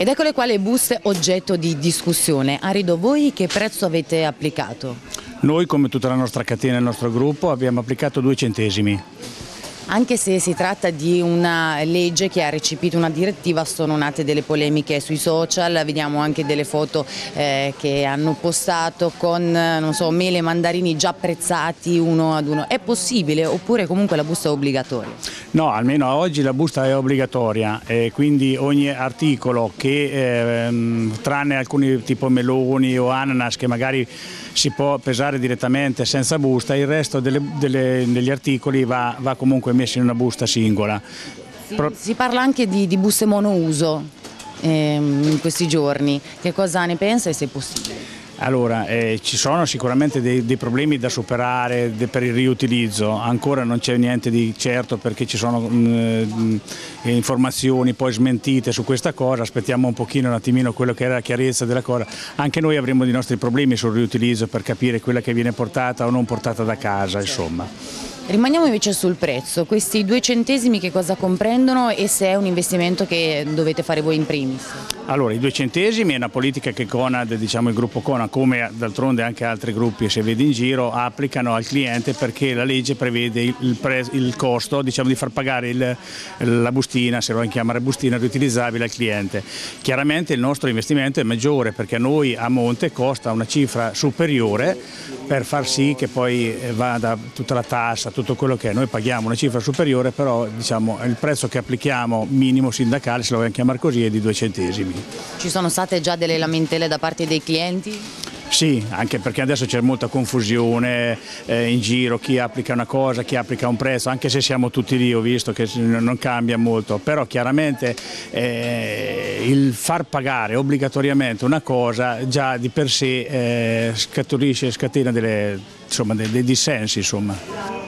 Ed eccole qua le buste oggetto di discussione. Arido, voi che prezzo avete applicato? Noi, come tutta la nostra catena e il nostro gruppo, abbiamo applicato 2 centesimi. Anche se si tratta di una legge che ha recepito una direttiva, sono nate delle polemiche sui social, vediamo anche delle foto che hanno postato con, non so, mele e mandarini già prezzati uno ad uno. È possibile oppure comunque la busta è obbligatoria? No, almeno oggi la busta è obbligatoria e quindi ogni articolo che, tranne alcuni tipo meloni o ananas che magari si può pesare direttamente senza busta, il resto degli articoli va comunque messo in una busta singola. Si parla anche di buste monouso in questi giorni, che cosa ne pensa e se è possibile? Allora, ci sono sicuramente dei problemi da superare per il riutilizzo, ancora non c'è niente di certo perché ci sono informazioni poi smentite su questa cosa, aspettiamo un attimino quello che era la chiarezza della cosa, anche noi avremo dei nostri problemi sul riutilizzo per capire quella che viene portata o non portata da casa, insomma. Rimaniamo invece sul prezzo, questi 2 centesimi che cosa comprendono e se è un investimento che dovete fare voi in primis? Allora, i 2 centesimi è una politica che Conad, diciamo il gruppo Conad, come d'altronde anche altri gruppi se vedi in giro, applicano al cliente perché la legge prevede il costo, diciamo, di far pagare la bustina, se lo vogliamo chiamare bustina, riutilizzabile al cliente. Chiaramente il nostro investimento è maggiore perché a noi a monte costa una cifra superiore per far sì che poi vada tutta la tassa, tutto quello che è. Noi paghiamo una cifra superiore, però diciamo, il prezzo che applichiamo minimo sindacale, se lo vogliamo chiamare così, è di 2 centesimi. Ci sono state già delle lamentele da parte dei clienti? Sì, anche perché adesso c'è molta confusione in giro, chi applica una cosa, chi applica un prezzo, anche se siamo tutti lì, ho visto che non cambia molto, però chiaramente il far pagare obbligatoriamente una cosa già di per sé scatena dei dissensi, insomma.